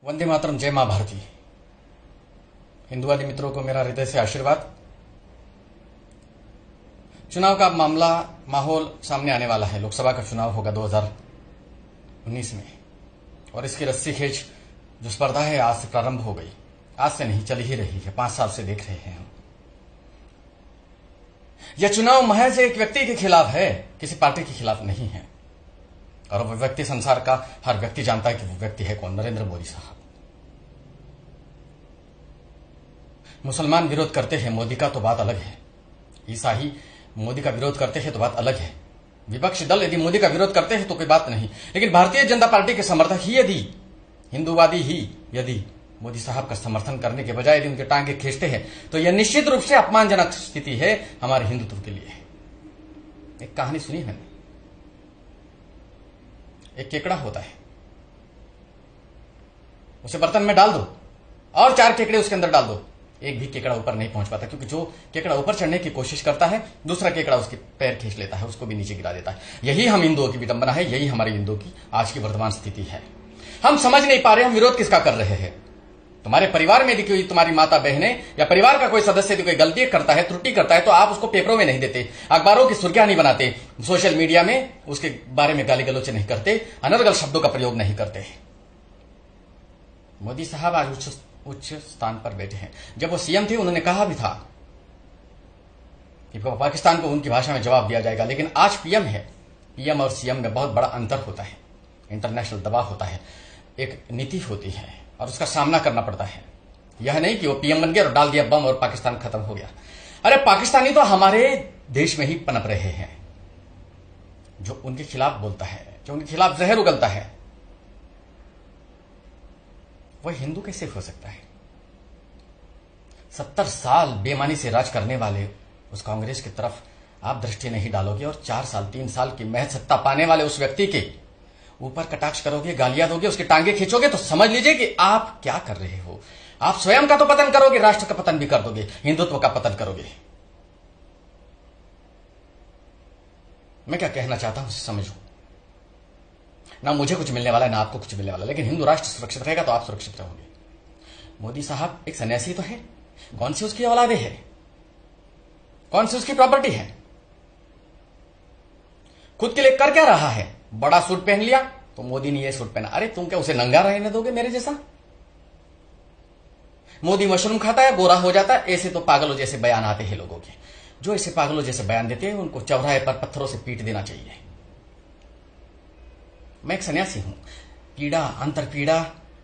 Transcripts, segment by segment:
वंदे मातरम, जय मां भारती। हिंदुवादी मित्रों को मेरा हृदय से आशीर्वाद। चुनाव का माहौल सामने आने वाला है। लोकसभा का चुनाव होगा 2019 में और इसकी रस्सी खींच जो स्पर्धा है आज से प्रारंभ हो गई। आज से नहीं, चल ही रही है, 5 साल से देख रहे हैं हम। यह चुनाव महज एक व्यक्ति के खिलाफ है, किसी पार्टी के खिलाफ नहीं है। और वह व्यक्ति, संसार का हर व्यक्ति जानता है कि वो व्यक्ति है कौन, नरेंद्र मोदी साहब। मुसलमान विरोध करते हैं मोदी का तो बात अलग है, ईसाई मोदी का विरोध करते हैं तो बात अलग है, विपक्षी दल यदि मोदी का विरोध करते हैं तो कोई बात नहीं। लेकिन भारतीय जनता पार्टी के समर्थक ही यदि, हिंदूवादी ही यदि मोदी साहब का समर्थन करने के बजाय यदि उनके टांगे खींचते हैं तो यह निश्चित रूप से अपमानजनक स्थिति है हमारे हिंदुत्व के लिए। एक कहानी सुनी मैंने। एक केकड़ा होता है, उसे बर्तन में डाल दो और 4 केकड़े उसके अंदर डाल दो, एक भी केकड़ा ऊपर नहीं पहुंच पाता, क्योंकि जो केकड़ा ऊपर चढ़ने की कोशिश करता है दूसरा केकड़ा उसके पैर खींच लेता है, उसको भी नीचे गिरा देता है। यही हम हिंदुओं की विडंबना है, यही हमारे हिंदुओं की आज की वर्तमान स्थिति है। हम समझ नहीं पा रहे हम विरोध किसका कर रहे हैं। तुम्हारे परिवार में यदि कोई, तुम्हारी माता बहनें या परिवार का कोई सदस्य यदि कोई गलती करता है, त्रुटि करता है, तो आप उसको पेपरों में नहीं देते, अखबारों की सुर्खियां नहीं बनाते, सोशल मीडिया में उसके बारे में गाली गलौच नहीं करते, अनर्गल शब्दों का प्रयोग नहीं करते। मोदी साहब आज उच्च स्थान पर बैठे हैं। जब वो सीएम थे उन्होंने कहा भी था कि पाकिस्तान को उनकी भाषा में जवाब दिया जाएगा, लेकिन आज पीएम है। पीएम और सीएम में बहुत बड़ा अंतर होता है, इंटरनेशनल दबाव होता है, एक नीति होती है और उसका सामना करना पड़ता है। यह नहीं कि वो पीएम बन गया और डाल दिया बम और पाकिस्तान खत्म हो गया। अरे पाकिस्तानी तो हमारे देश में ही पनप रहे हैं। जो उनके खिलाफ बोलता है, जो उनके खिलाफ जहर उगलता है, वह हिंदू कैसे हो सकता है? 70 साल बेईमानी से राज करने वाले उस कांग्रेस की तरफ आप दृष्टि नहीं डालोगे और 4 साल 3 साल की महज सत्ता पाने वाले उस व्यक्ति के ऊपर कटाक्ष करोगे, गालियां दोगे, उसके टांगे खींचोगे, तो समझ लीजिए कि आप क्या कर रहे हो। आप स्वयं का तो पतन करोगे, राष्ट्र का पतन भी कर दोगे, हिंदुत्व का पतन करोगे। मैं क्या कहना चाहता हूं समझो। ना मुझे कुछ मिलने वाला है, ना आपको कुछ मिलने वाला, लेकिन हिंदू राष्ट्र सुरक्षित रहेगा तो आप सुरक्षित रहोगे। मोदी साहब एक सन्यासी तो है, कौन सी उसकी औलादे है, कौन सी उसकी प्रॉपर्टी है, खुद के लिए कर क्या रहा है? बड़ा सूट पहन लिया तो मोदी ने ये सूट पहना। अरे तुम क्या उसे नंगा रहने दोगे मेरे जैसा? मोदी मशरूम खाता है, गोरा हो जाता है, ऐसे तो पागलों जैसे बयान आते हैं लोगों के। जो ऐसे पागलों जैसे बयान देते हैं उनको चौराहे पर पत्थरों से पीट देना चाहिए। मैं एक सन्यासी हूं। पीड़ा, अंतर पीड़ा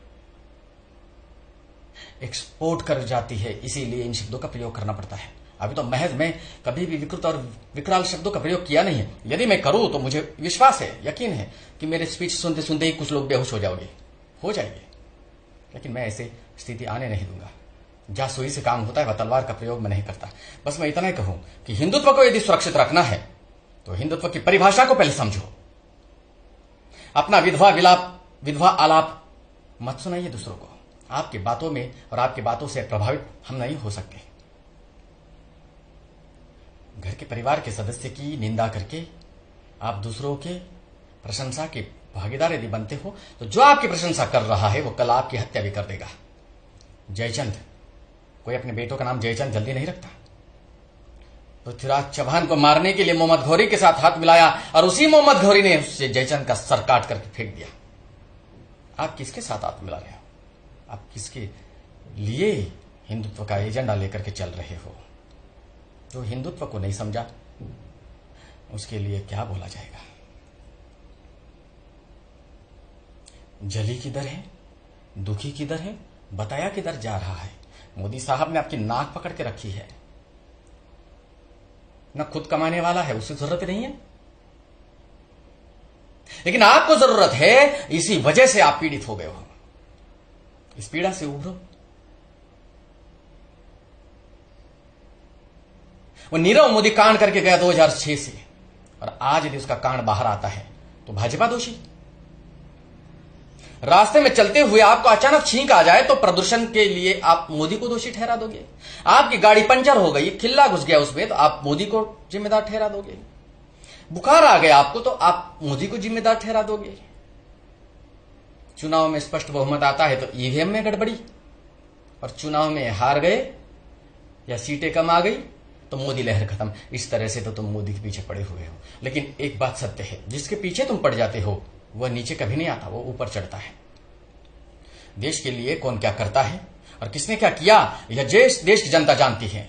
एक्सपोर्ट कर जाती है, इसीलिए इन शब्दों का प्रयोग करना पड़ता है। अभी तो महज मैं कभी भी विकृत और विकराल शब्दों का प्रयोग किया नहीं है। यदि मैं करूं तो मुझे विश्वास है, यकीन है कि मेरे स्पीच सुनते सुनते ही कुछ लोग बेहोश हो जाएंगे। लेकिन मैं ऐसे स्थिति आने नहीं दूंगा। जहां सुई से काम होता है वह तलवार का प्रयोग मैं नहीं करता। बस मैं इतना ही कहूं कि हिंदुत्व को यदि सुरक्षित रखना है तो हिंदुत्व की परिभाषा को पहले समझो। अपना विधवा आलाप मत सुनाइए दूसरों को। आपकी बातों में और आपकी बातों से प्रभावित हम नहीं हो सकते। घर के परिवार के सदस्य की निंदा करके आप दूसरों के प्रशंसा के भागीदार यदि बनते हो तो जो आपकी प्रशंसा कर रहा है वो कल आपकी हत्या भी कर देगा। जयचंद, कोई अपने बेटों का नाम जयचंद जल्दी नहीं रखता। पृथ्वीराज चौहान को मारने के लिए मोहम्मद घौरी के साथ हाथ मिलाया और उसी मोहम्मद घौरी ने उससे जयचंद का सर काट करके फेंक दिया। आप किसके साथ हाथ मिला रहे हो? आप किसके लिए हिंदुत्व का एजेंडा लेकर के चल रहे हो? जो हिंदुत्व को नहीं समझा उसके लिए क्या बोला जाएगा? जली किधर है, दुखी किधर है, बताया किधर जा रहा है? मोदी साहब ने आपकी नाक पकड़ के रखी है। ना खुद कमाने वाला है, उसे जरूरत नहीं है, लेकिन आपको जरूरत है। इसी वजह से आप पीड़ित हो गए हो। इस पीड़ा से उभरो। वो नीरव मोदी कांड करके गया 2006 से, और आज यदि उसका कांड बाहर आता है तो भाजपा दोषी। रास्ते में चलते हुए आपको अचानक छींक आ जाए तो प्रदूषण के लिए आप मोदी को दोषी ठहरा दोगे। आपकी गाड़ी पंचर हो गई, खिल्ला घुस गया उसमें, तो आप मोदी को जिम्मेदार ठहरा दोगे। बुखार आ गया आपको तो आप मोदी को जिम्मेदार ठहरा दोगे। चुनाव में स्पष्ट बहुमत आता है तो ईवीएम में गड़बड़ी, और चुनाव में हार गए या सीटें कम आ गई तो मोदी लहर खत्म। इस तरह से तो तुम मोदी के पीछे पड़े हुए हो। लेकिन एक बात सत्य है, जिसके पीछे तुम पड़ जाते हो वह नीचे कभी नहीं आता, वो ऊपर चढ़ता है। देश के लिए कौन क्या करता है और किसने क्या किया यह देश की जनता जानती है।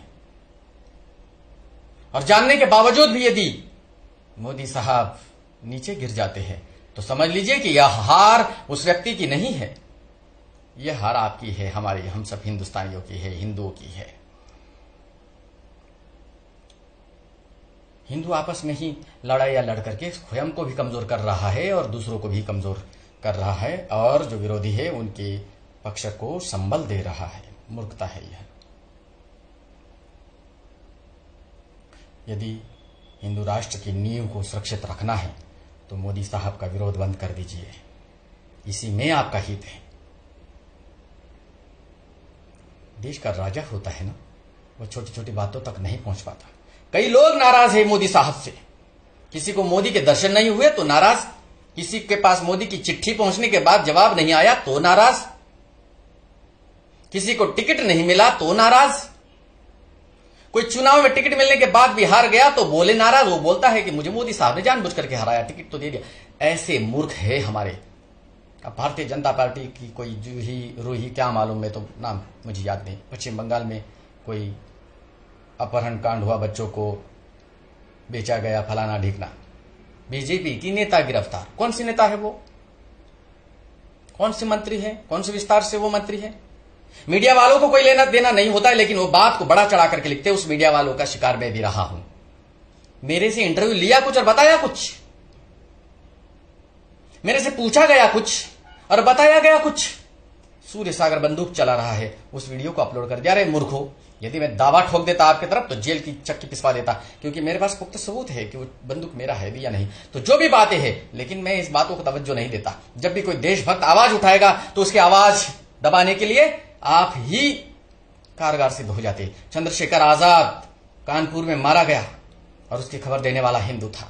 और जानने के बावजूद भी यदि मोदी साहब नीचे गिर जाते हैं तो समझ लीजिए कि यह हार उस व्यक्ति की नहीं है, यह हार आपकी है, हमारी, हम सब हिंदुस्तानियों की है, हिंदुओं की है। हिंदू आपस में ही लड़ाइयां लड़ करके स्वयं को भी कमजोर कर रहा है और दूसरों को भी कमजोर कर रहा है, और जो विरोधी है उनके पक्ष को संबल दे रहा है। मूर्खता है यह। यदि हिंदू राष्ट्र की नींव को सुरक्षित रखना है तो मोदी साहब का विरोध बंद कर दीजिए, इसी में आपका हित है। देश का राजा होता है ना, वो छोटी छोटी बातों तक नहीं पहुंच पाता। कई लोग नाराज है मोदी साहब से, किसी को मोदी के दर्शन नहीं हुए तो नाराज, किसी के पास मोदी की चिट्ठी पहुंचने के बाद जवाब नहीं आया तो नाराज, किसी को टिकट नहीं मिला तो नाराज, कोई चुनाव में टिकट मिलने के बाद भी हार गया तो बोले नाराज। वो बोलता है कि मुझे मोदी साहब ने जानबूझ करके हराया, टिकट तो दे दिया। ऐसे मूर्ख है हमारे। अब भारतीय जनता पार्टी की कोई जूही रूही क्या मालूम है, तो नाम मुझे याद नहीं, पश्चिम बंगाल में कोई अपहरण कांड हुआ, बच्चों को बेचा गया, फलाना ढीकना, बीजेपी की नेता गिरफ्तार। कौन सी नेता है वो, कौन सी मंत्री है, कौन से विस्तार से वो मंत्री है। मीडिया वालों को कोई लेना देना नहीं होता है, लेकिन वो बात को बड़ा चढ़ा करके लिखते हैं। उस मीडिया वालों का शिकार मैं भी रहा हूं। मेरे से इंटरव्यू लिया कुछ और बताया कुछ, मेरे से पूछा गया कुछ और बताया गया कुछ। सूर्य सागर बंदूक चला रहा है, उस वीडियो को अपलोड कर दिया। अरे मूर्खो, यदि मैं दावा ठोक देता आपकी तरफ तो जेल की चक्की पिसवा देता, क्योंकि मेरे पास पुख्ता सबूत है कि वो बंदूक मेरा है भी या नहीं। तो जो भी बातें हैं, लेकिन मैं इस बातों को तवज्जो नहीं देता। जब भी कोई देशभक्त आवाज उठाएगा तो उसकी आवाज दबाने के लिए आप ही कारगर सिद्ध हो जाते। चंद्रशेखर आजाद कानपुर में मारा गया और उसकी खबर देने वाला हिंदू था।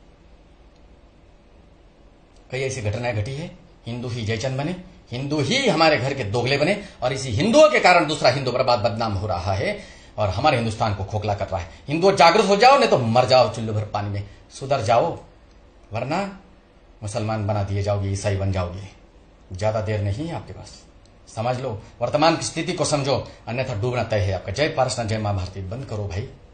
कई ऐसी घटनाएं घटी है, हिंदू ही जयचंद बने, हिंदू ही हमारे घर के दोगले बने, और इसी हिंदुओं के कारण दूसरा हिंदू बर्बाद बदनाम हो रहा है और हमारे हिंदुस्तान को खोखला कर रहा है। हिंदुओं जागृत हो जाओ, नहीं तो मर जाओ चुल्लू भर पानी में, सुधर जाओ, वरना मुसलमान बना दिए जाओगे, ईसाई बन जाओगे। ज्यादा देर नहीं है आपके पास, समझ लो, वर्तमान की स्थिति को समझो, अन्यथा डूबना तय है आपका। जय पारसनाथ, जय मां भारती। बंद करो भाई।